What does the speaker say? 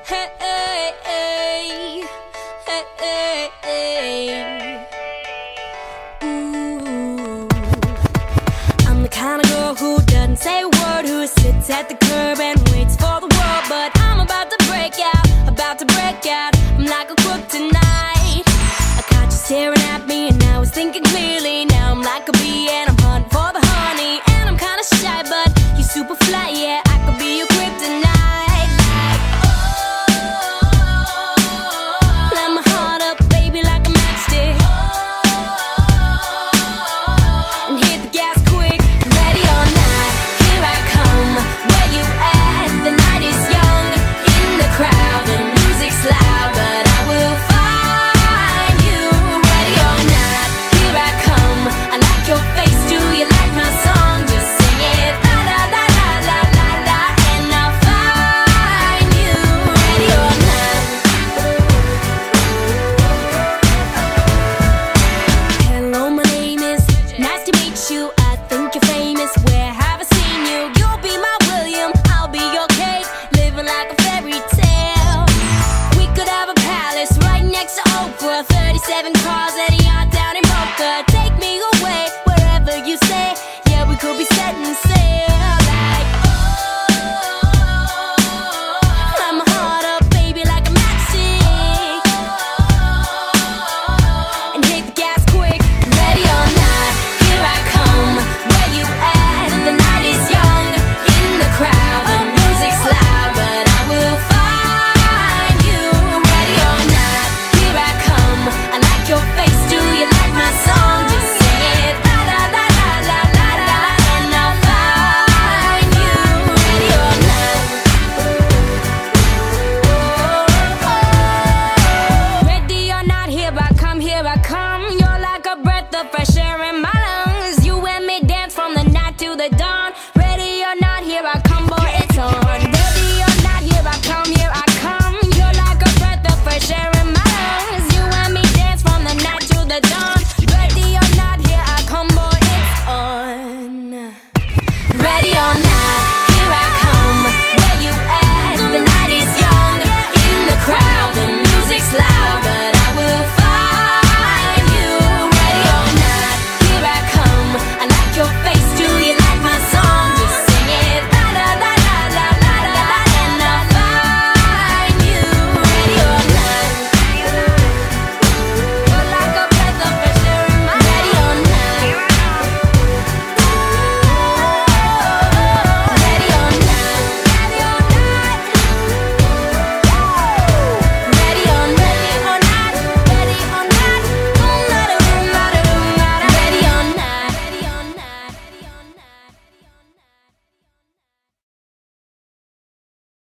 Hey, hey, hey, hey, hey, hey. Ooh. I'm the kind of girl who doesn't say a word, who sits at the curb and waits for the world. But I'm about to break out, about to break out. I'm like a crook tonight. I caught you staring at me and I was thinking clearly. Now I'm like a bee and I'm hunting for the honey. And I'm kinda shy but you super fly, yeah. I could be your kryptonite. I think you're famous, where have I seen you? You'll be my William, I'll be your Kate, living like a fairy tale. We could have a palace right next to Oprah, 37 cars.